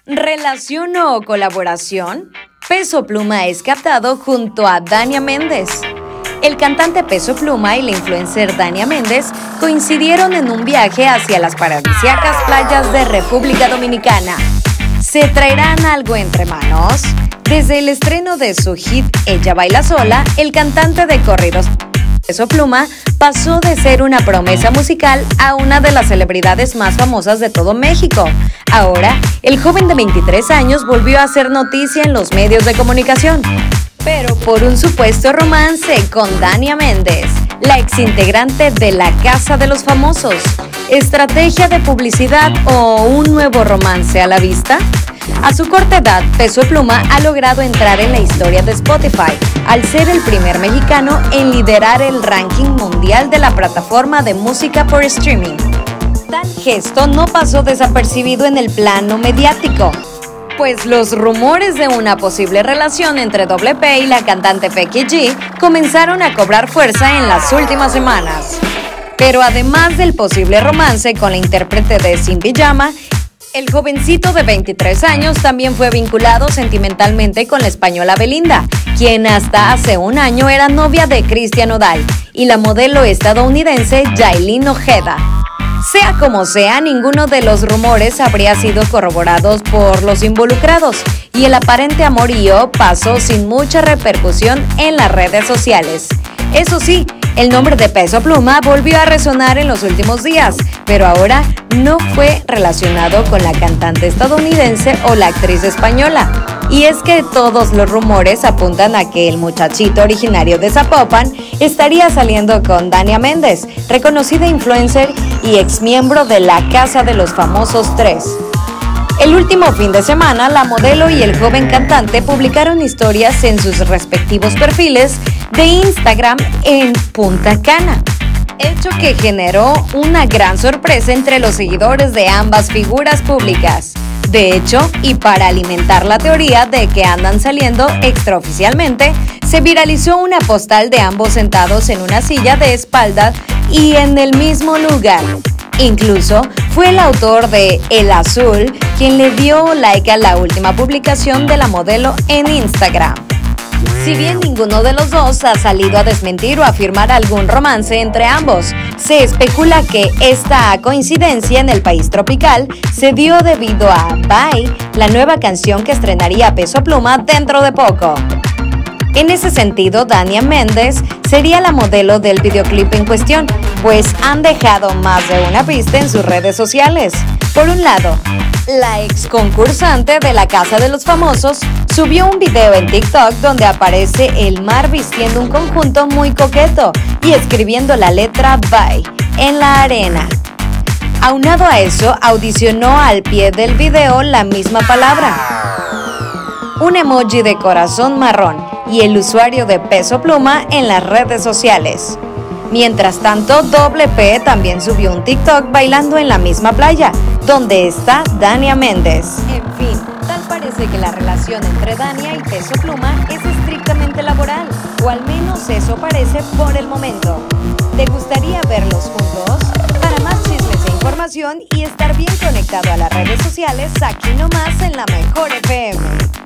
¿Relación o colaboración? Peso Pluma es captado junto a Dania Méndez. El cantante Peso Pluma y la influencer Dania Méndez coincidieron en un viaje hacia las paradisíacas playas de República Dominicana. ¿Se traerán algo entre manos? Desde el estreno de su hit Ella Baila Sola, el cantante de corridos Peso Pluma pasó de ser una promesa musical a una de las celebridades más famosas de todo México. Ahora, el joven de 23 años volvió a hacer noticia en los medios de comunicación, pero por un supuesto romance con Dania Méndez, la exintegrante de La Casa de los Famosos. ¿Estrategia de publicidad o un nuevo romance a la vista? A su corta edad, Peso Pluma ha logrado entrar en la historia de Spotify, al ser el primer mexicano en liderar el ranking mundial de la plataforma de música por streaming. Tal gesto no pasó desapercibido en el plano mediático, pues los rumores de una posible relación entre WP y la cantante Becky G comenzaron a cobrar fuerza en las últimas semanas. Pero además del posible romance con la intérprete de Sin Pijama, el jovencito de 23 años también fue vinculado sentimentalmente con la española Belinda, quien hasta hace un año era novia de Cristian Nodal, y la modelo estadounidense Yailin Ojeda. Sea como sea, ninguno de los rumores habría sido corroborados por los involucrados, y el aparente amorío pasó sin mucha repercusión en las redes sociales. Eso sí, el nombre de Peso Pluma volvió a resonar en los últimos días, pero ahora no fue relacionado con la cantante estadounidense o la actriz española. Y es que todos los rumores apuntan a que el muchachito originario de Zapopan estaría saliendo con Dania Méndez, reconocida influencer y exmiembro de La Casa de los Famosos 3. El último fin de semana, la modelo y el joven cantante publicaron historias en sus respectivos perfiles de Instagram en Punta Cana, hecho que generó una gran sorpresa entre los seguidores de ambas figuras públicas. De hecho, y para alimentar la teoría de que andan saliendo extraoficialmente, se viralizó una postal de ambos sentados en una silla de espaldas y en el mismo lugar. Incluso fue el autor de El Azul quien le dio like a la última publicación de la modelo en Instagram. Si bien ninguno de los dos ha salido a desmentir o afirmar algún romance entre ambos, se especula que esta coincidencia en el país tropical se dio debido a Bye, la nueva canción que estrenaría Peso Pluma dentro de poco. En ese sentido, Dania Méndez sería la modelo del videoclip en cuestión, pues han dejado más de una pista en sus redes sociales. Por un lado, la ex concursante de La Casa de los Famosos subió un video en TikTok donde aparece el mar vistiendo un conjunto muy coqueto y escribiendo la letra Bye en la arena. Aunado a eso, audicionó al pie del video la misma palabra, un emoji de corazón marrón, y el usuario de Peso Pluma en las redes sociales. Mientras tanto, WP también subió un TikTok bailando en la misma playa, donde está Dania Méndez. En fin, tal parece que la relación entre Dania y Peso Pluma es estrictamente laboral, o al menos eso parece por el momento. ¿Te gustaría verlos juntos? Para más chismes e información y estar bien conectado a las redes sociales, aquí nomás en La Mejor FM.